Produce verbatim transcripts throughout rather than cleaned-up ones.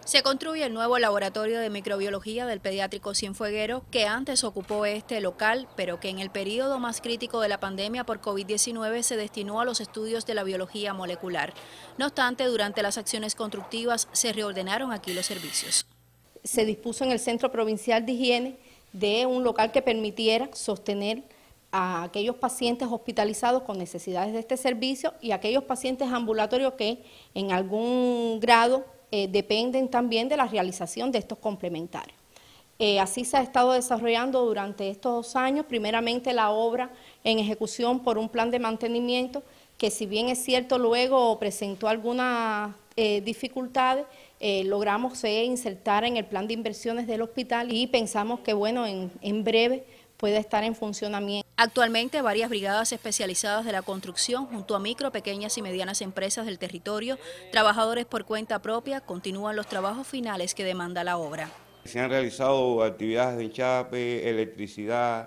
Se construye el nuevo laboratorio de microbiología del pediátrico Cienfuegueros, que antes ocupó este local, pero que en el periodo más crítico de la pandemia por COVID diecinueve se destinó a los estudios de la biología molecular. No obstante, durante las acciones constructivas se reordenaron aquí los servicios. Se dispuso en el Centro Provincial de Higiene de un local que permitiera sostener a aquellos pacientes hospitalizados con necesidades de este servicio y a aquellos pacientes ambulatorios que en algún grado eh, dependen también de la realización de estos complementarios. Eh, así se ha estado desarrollando durante estos años, primeramente la obra en ejecución por un plan de mantenimiento que, si bien es cierto luego presentó algunas eh, dificultades, eh, logramos se insertar en el plan de inversiones del hospital y pensamos que bueno, en, en breve puede estar en funcionamiento. Actualmente, varias brigadas especializadas de la construcción, junto a micro, pequeñas y medianas empresas del territorio, trabajadores por cuenta propia, continúan los trabajos finales que demanda la obra. Se han realizado actividades de enchape, electricidad,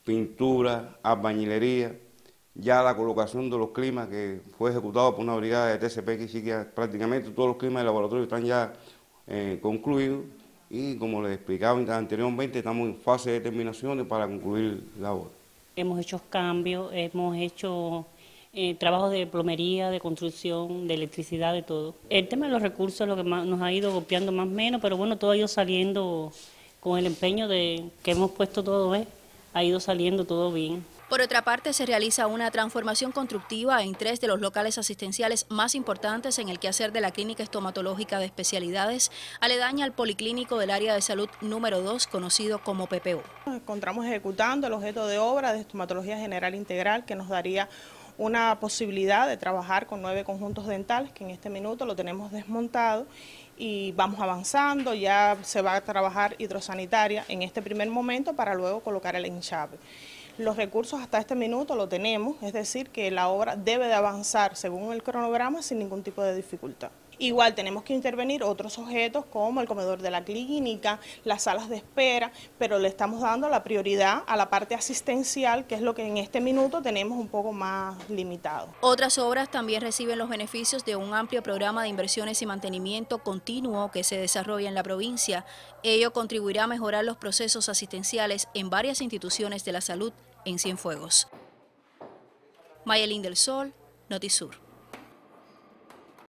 pintura, albañilería, ya la colocación de los climas que fue ejecutado por una brigada de T C P, que sí que prácticamente todos los climas del laboratorio están ya eh, concluidos. Y como les explicaba anteriormente, estamos en fase de determinaciones para concluir la obra. Hemos hecho cambios, hemos hecho eh, trabajos de plomería, de construcción, de electricidad, de todo. El tema de los recursos es lo que más nos ha ido golpeando más o menos, pero bueno, todo ha ido saliendo con el empeño de que hemos puesto todo, ¿eh? Ha ido saliendo todo bien. Por otra parte, se realiza una transformación constructiva en tres de los locales asistenciales más importantes en el quehacer de la Clínica Estomatológica de Especialidades, aledaña al Policlínico del Área de Salud número dos, conocido como P P U. Nos encontramos ejecutando el objeto de obra de estomatología general integral, que nos daría una posibilidad de trabajar con nueve conjuntos dentales, que en este minuto lo tenemos desmontado y vamos avanzando. Ya se va a trabajar hidrosanitaria en este primer momento para luego colocar el enchape. Los recursos hasta este minuto lo tenemos, es decir, que la obra debe de avanzar según el cronograma sin ningún tipo de dificultad. Igual tenemos que intervenir otros objetos como el comedor de la clínica, las salas de espera, pero le estamos dando la prioridad a la parte asistencial, que es lo que en este minuto tenemos un poco más limitado. Otras obras también reciben los beneficios de un amplio programa de inversiones y mantenimiento continuo que se desarrolla en la provincia. Ello contribuirá a mejorar los procesos asistenciales en varias instituciones de la salud en Cienfuegos. Mayelín del Sol, Notisur.